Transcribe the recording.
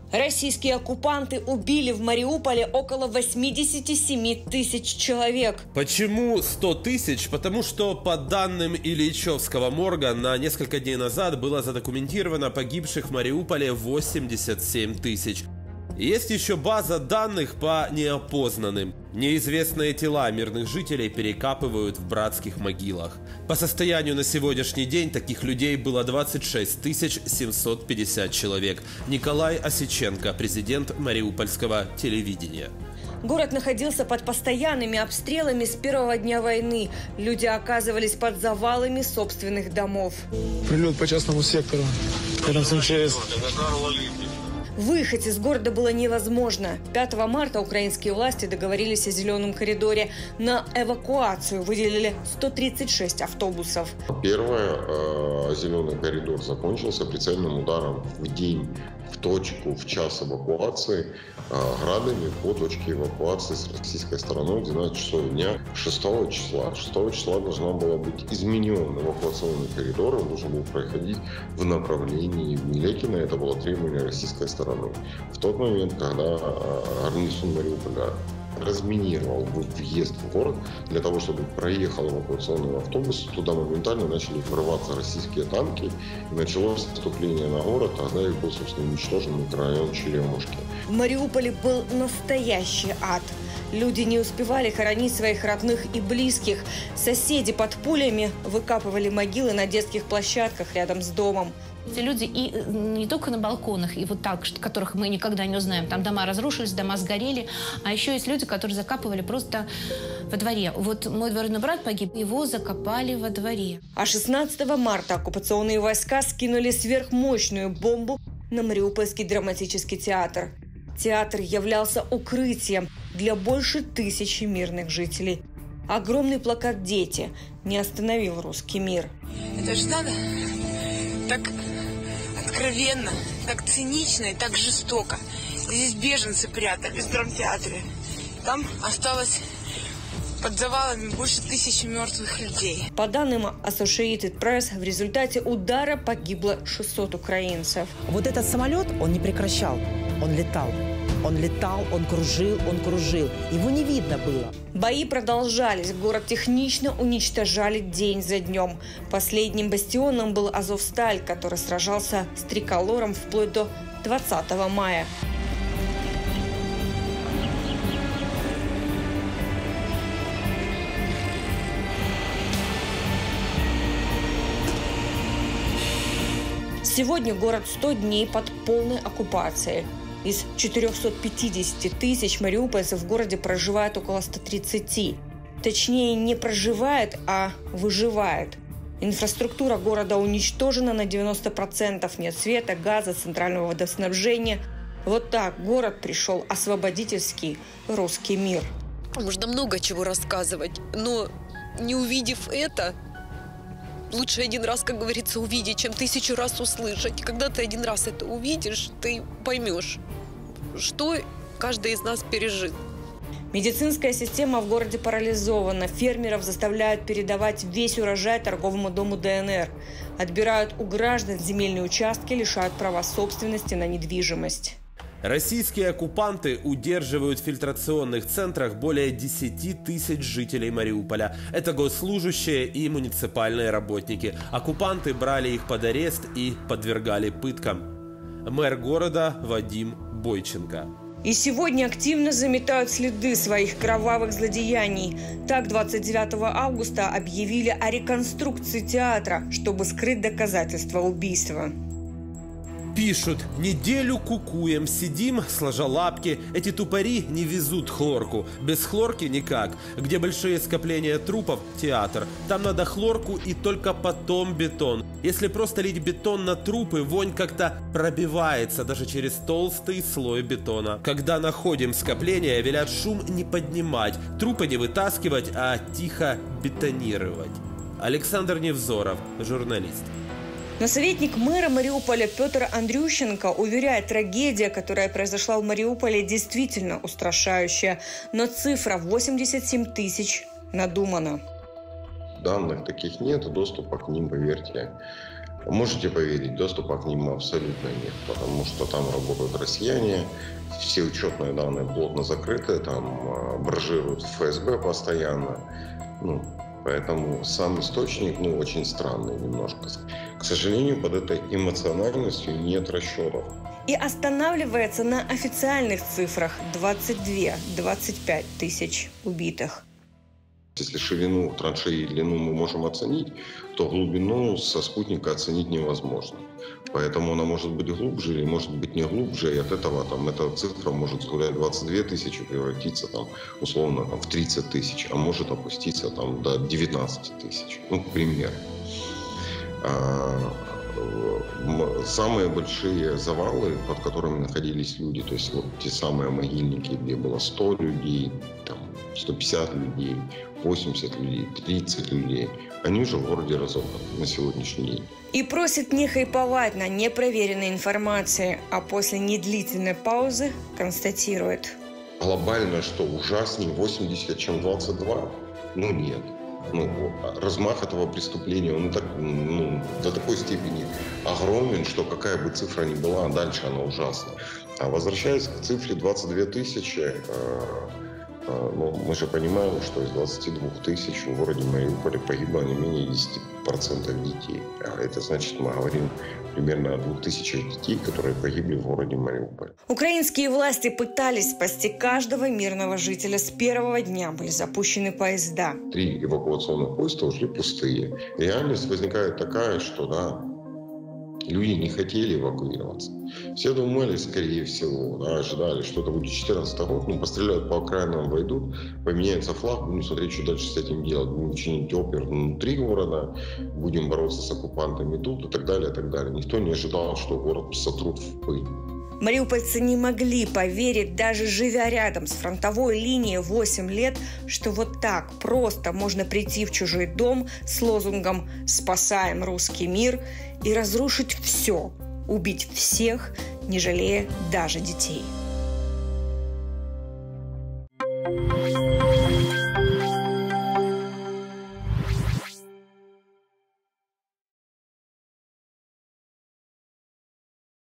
Российские оккупанты убили в Мариуполе около 87 тысяч человек. Почему 100 тысяч? Потому что по данным Ильичевского морга на несколько дней назад было задокументировано погибших в Мариуполе 87 тысяч. Есть еще база данных по неопознанным. Неизвестные тела мирных жителей перекапывают в братских могилах. По состоянию на сегодняшний день таких людей было 26 750 человек. Николай Осеченко, президент Мариупольского телевидения. Город находился под постоянными обстрелами с первого дня войны. Люди оказывались под завалами собственных домов. Прилет по частному сектору. Рядом с МЧС. Выехать из города было невозможно. 5 марта украинские власти договорились о зеленом коридоре. На эвакуацию выделили 136 автобусов. Первое, зеленый коридор закончился прицельным ударом в день, в точку, в час эвакуации, градами по точке эвакуации с российской стороны в 12 часов дня 6 числа. 6 числа должна была быть изменен эвакуационный коридор, он должен был проходить в направлении Милекина. Это было требование российской стороны. В тот момент, когда гарнизон Мариуполя разминировал въезд в город, для того, чтобы проехал эвакуационный автобус, туда моментально начали врываться российские танки, и началось наступление на город, тогда их был, собственно, уничтожен микрорайон Черемушки. В Мариуполе был настоящий ад. Люди не успевали хоронить своих родных и близких. Соседи под пулями выкапывали могилы на детских площадках рядом с домом. Эти люди и не только на балконах, и вот так, которых мы никогда не узнаем. Там дома разрушились, дома сгорели. А еще есть люди, которые закапывали просто во дворе. Вот мой двоюродный брат погиб, его закопали во дворе. А 16 марта оккупационные войска скинули сверхмощную бомбу на Мариупольский драматический театр. Театр являлся укрытием для больше 1000 мирных жителей. Огромный плакат «Дети» не остановил русский мир. Это же надо так откровенно, так цинично и так жестоко. Здесь беженцы прятались в драмтеатре. Там осталось под завалами больше 1000 мертвых людей. По данным Associated Press, в результате удара погибло 600 украинцев. Вот этот самолет, он не прекращал, он летал. Он летал, он кружил. Его не видно было. Бои продолжались. Город технично уничтожали день за днем. Последним бастионом был Азовсталь, который сражался с Триколором вплоть до 20 мая. Сегодня город 100 дней под полной оккупацией. Из 450 тысяч мариупольцев в городе проживает около 130. Точнее, не проживает, а выживает. Инфраструктура города уничтожена на 90%. Нет света, газа, центрального водоснабжения. Вот так город пришел освободительский русский мир. Можно много чего рассказывать, но не увидев это, лучше один раз, как говорится, увидеть, чем 1000 раз услышать. Когда ты один раз это увидишь, ты поймешь, что каждый из нас пережил. Медицинская система в городе парализована. Фермеров заставляют передавать весь урожай торговому дому ДНР. Отбирают у граждан земельные участки, лишают права собственности на недвижимость. Российские оккупанты удерживают в фильтрационных центрах более 10 тысяч жителей Мариуполя. Это госслужащие и муниципальные работники. Оккупанты брали их под арест и подвергали пыткам. Мэр города Вадим Бойченко. И сегодня активно заметают следы своих кровавых злодеяний. Так, 29 августа объявили о реконструкции театра, чтобы скрыть доказательства убийства. Пишут: неделю кукуем, сидим, сложа лапки. Эти тупари не везут хлорку. Без хлорки никак. Где большие скопления трупов – театр. Там надо хлорку и только потом бетон. Если просто лить бетон на трупы, вонь как-то пробивается даже через толстый слой бетона. Когда находим скопления, велят шум не поднимать, трупы не вытаскивать, а тихо бетонировать. Александр Невзоров, журналист. Но советник мэра Мариуполя Петр Андрющенко уверяет, трагедия, которая произошла в Мариуполе, действительно устрашающая. Но цифра 87 тысяч надумана. Данных таких нет, доступа к ним, поверьте, Можете поверить, доступа к ним абсолютно нет, потому что там работают россияне, все учетные данные плотно закрыты, там брошируют ФСБ постоянно. Поэтому сам источник, очень странный немножко. К сожалению, под этой эмоциональностью нет расчетов. И останавливается на официальных цифрах 22-25 тысяч убитых. Если ширину траншеи и длину мы можем оценить, то глубину со спутника оценить невозможно. Поэтому она может быть глубже или может быть не глубже, и от этого эта цифра может гулять 22 тысячи, превратиться условно в 30 тысяч, а может опуститься до 19 тысяч, к примеру. Самые большие завалы, под которыми находились люди, то есть те самые могильники, где было 100 людей, 150 людей, 80 людей, 30 людей, они уже в городе разобраны на сегодняшний день. И просит не хайповать на непроверенной информации, а после недлительной паузы констатирует. Глобально что, ужаснее 80, чем 22? Нет. Размах этого преступления, он до такой степени огромен, что какая бы цифра ни была, дальше она ужасна. А возвращаясь к цифре 22 тысячи, мы же понимаем, что из 22 тысяч в городе Мариуполе погибло не менее 10% детей. А это значит, мы говорим примерно о 2000 детей, которые погибли в городе Мариуполь. Украинские власти пытались спасти каждого мирного жителя. С первого дня были запущены поезда. 3 эвакуационных поезда ушли пустые. Реальность возникает такая, что люди не хотели эвакуироваться. Все думали, скорее всего, ожидали, что это будет 14 год, постреляют по окраинам, войдут, поменяется флаг, будем смотреть, что дальше с этим делать. Будем чинить опер внутри города, будем бороться с оккупантами тут и так далее, и так далее. Никто не ожидал, что город сотрут в пыль. Мариупольцы не могли поверить, даже живя рядом с фронтовой линией 8 лет, что вот так просто можно прийти в чужой дом с лозунгом «Спасаем русский мир» и разрушить все, убить всех, не жалея даже детей.